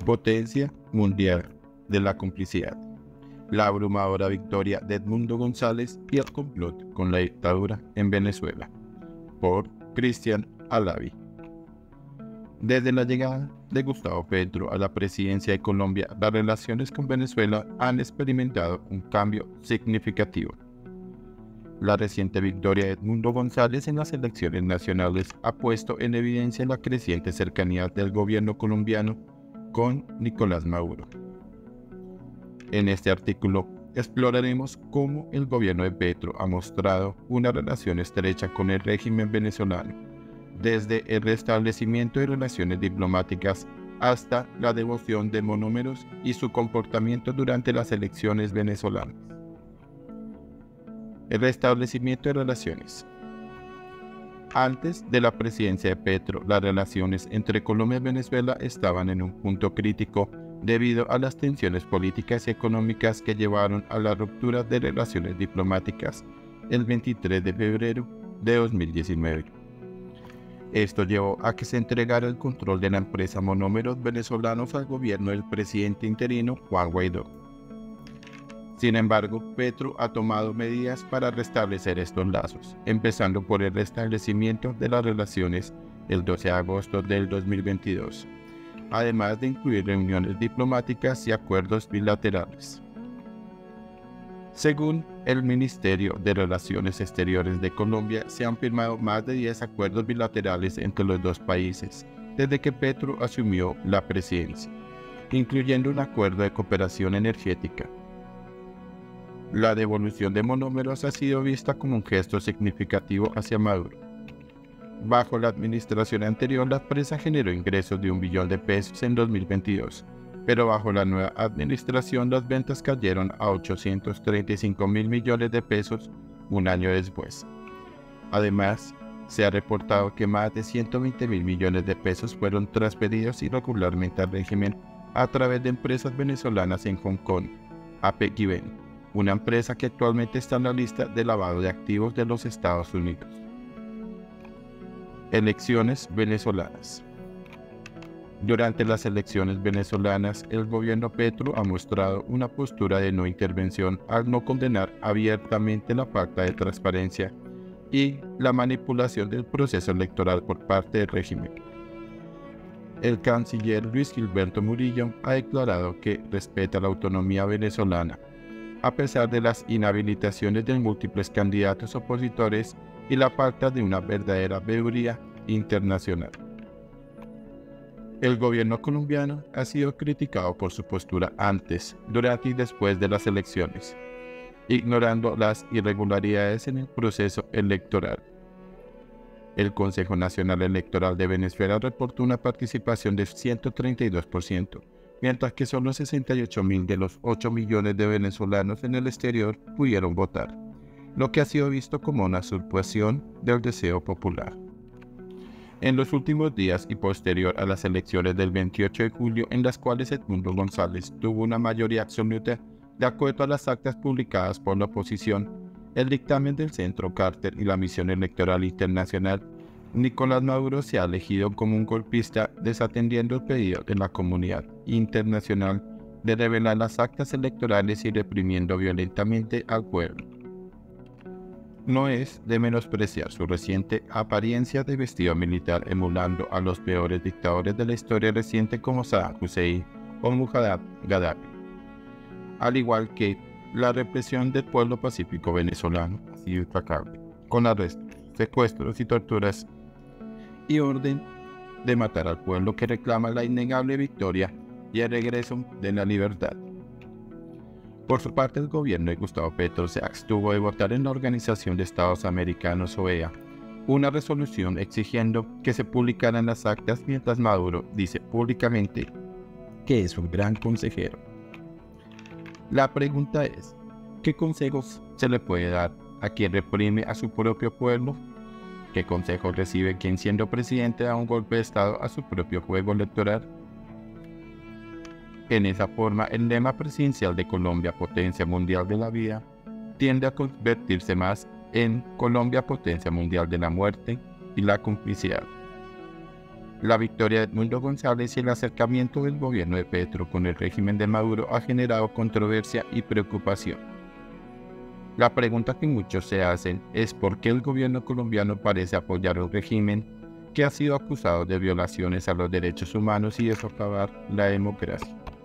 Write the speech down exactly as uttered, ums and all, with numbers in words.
Potencia mundial de la complicidad, la abrumadora victoria de Edmundo González y el complot con la dictadura en Venezuela, por Cristian Alavi. Desde la llegada de Gustavo Petro a la presidencia de Colombia, las relaciones con Venezuela han experimentado un cambio significativo. La reciente victoria de Edmundo González en las elecciones nacionales ha puesto en evidencia la creciente cercanía del gobierno colombiano con Nicolás Maduro. En este artículo exploraremos cómo el gobierno de Petro ha mostrado una relación estrecha con el régimen venezolano, desde el restablecimiento de relaciones diplomáticas hasta la devoción de monómeros y su comportamiento durante las elecciones venezolanas. El restablecimiento de relaciones. Antes de la presidencia de Petro, las relaciones entre Colombia y Venezuela estaban en un punto crítico debido a las tensiones políticas y económicas que llevaron a la ruptura de relaciones diplomáticas el veintitrés de febrero de dos mil diecinueve. Esto llevó a que se entregara el control de la empresa Monómeros Venezolanos al gobierno del presidente interino Juan Guaidó. Sin embargo, Petro ha tomado medidas para restablecer estos lazos, empezando por el restablecimiento de las relaciones el doce de agosto del dos mil veintidós, además de incluir reuniones diplomáticas y acuerdos bilaterales. Según el Ministerio de Relaciones Exteriores de Colombia, se han firmado más de diez acuerdos bilaterales entre los dos países desde que Petro asumió la presidencia, incluyendo un acuerdo de cooperación energética. La devolución de monómeros ha sido vista como un gesto significativo hacia Maduro. Bajo la administración anterior, la empresa generó ingresos de un billón de pesos en dos mil veintidós, pero bajo la nueva administración las ventas cayeron a ochocientos treinta y cinco mil millones de pesos un año después. Además, se ha reportado que más de ciento veinte mil millones de pesos fueron transferidos irregularmente al régimen a través de empresas venezolanas en Hong Kong, A P I V N, una empresa que actualmente está en la lista de lavado de activos de los Estados Unidos. Elecciones venezolanas. Durante las elecciones venezolanas, el gobierno Petro ha mostrado una postura de no intervención al no condenar abiertamente la falta de transparencia y la manipulación del proceso electoral por parte del régimen. El canciller Luis Gilberto Murillo ha declarado que respeta la autonomía venezolana, a pesar de las inhabilitaciones de múltiples candidatos opositores y la falta de una verdadera veeduría internacional. El gobierno colombiano ha sido criticado por su postura antes, durante y después de las elecciones, ignorando las irregularidades en el proceso electoral. El Consejo Nacional Electoral de Venezuela reportó una participación de ciento treinta y dos por ciento, mientras que solo sesenta y ocho mil de los ocho millones de venezolanos en el exterior pudieron votar, lo que ha sido visto como una usurpación del deseo popular. En los últimos días y posterior a las elecciones del veintiocho de julio, en las cuales Edmundo González tuvo una mayoría absoluta, de acuerdo a las actas publicadas por la oposición, el dictamen del Centro Carter y la Misión Electoral Internacional, Nicolás Maduro se ha elegido como un golpista, desatendiendo el pedido de la comunidad internacional de revelar las actas electorales y reprimiendo violentamente al pueblo. No es de menospreciar su reciente apariencia de vestido militar, emulando a los peores dictadores de la historia reciente como Saddam Hussein o Muammar Gaddafi, al igual que la represión del pueblo pacífico venezolano ha sido implacable, con arrestos, secuestros y torturas, y orden de matar al pueblo que reclama la innegable victoria y el regreso de la libertad. Por su parte, el gobierno de Gustavo Petro se abstuvo de votar en la Organización de Estados Americanos, O E A, una resolución exigiendo que se publicaran las actas, mientras Maduro dice públicamente que es un gran consejero. La pregunta es, ¿qué consejos se le puede dar a quien reprime a su propio pueblo? ¿Qué consejos recibe quien, siendo presidente, da un golpe de Estado a su propio juego electoral? En esa forma, el lema presidencial de Colombia, Potencia Mundial de la Vida, tiende a convertirse más en Colombia, Potencia Mundial de la Muerte y la Complicidad. La victoria de Edmundo González y el acercamiento del gobierno de Petro con el régimen de Maduro ha generado controversia y preocupación. La pregunta que muchos se hacen es por qué el gobierno colombiano parece apoyar un régimen que ha sido acusado de violaciones a los derechos humanos y de socavar la democracia.